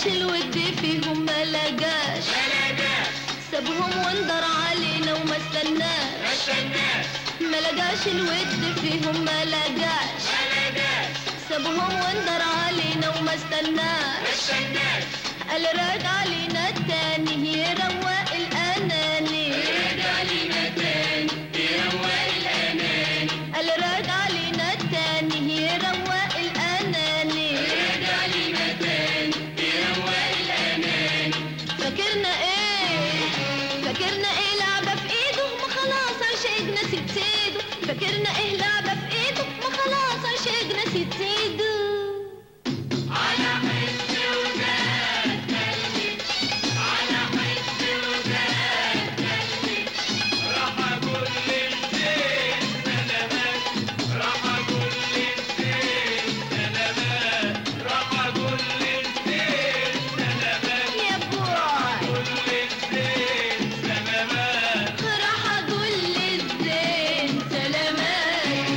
لقاش الود فيهم ما لقاش سابهم وندر علينا وما استناش ما لقاش الود فيهم ما لقاش سابهم وندر علينا وما استناش قال راجع علينا التاني يروق الاناني قال راجع علينا التاني يروق الاناني فاكرنا ايه لعبة في ايده ما خلاص عشقنا نسيت سيده فاكرنا ايه لعبة في ايده ما خلاص عشقنا نسيت سيده على حس وزاد قلبي على حس وزاد قلبي راح اقول للزين سلامات راح اقول للزين سلامات راح اقول للزين سلامات يا بوي للزين سلامات راح اقول للزين سلامات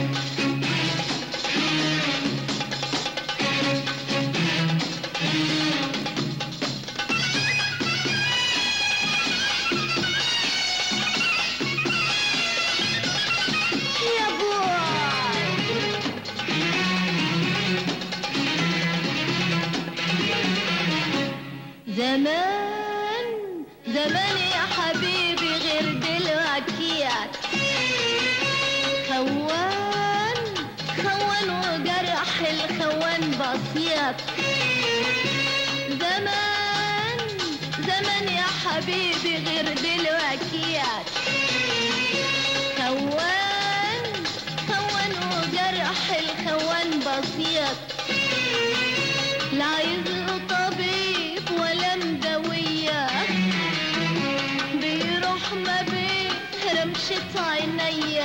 يا بوي زمان يا حبيبي غير دلوقتيات خوان وجرح الخوان بسيط زمان يا حبيبي غير دلوقتيات خوان وجرح الخوان بسيط لا عايز له طبيب ولا مدوية بيروح ما بين رمشة عينيا